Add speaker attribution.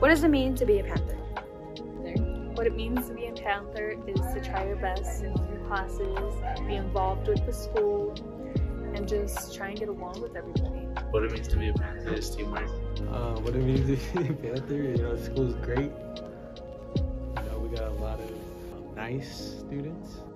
Speaker 1: What does it mean to be a panther?
Speaker 2: What it means to be a panther is to try your best in all your classes, be involved with the school, and just try and get along with everybody.
Speaker 3: What it means to be a panther is teamwork.
Speaker 4: What it means to be a panther, school's great. We got a lot of nice students.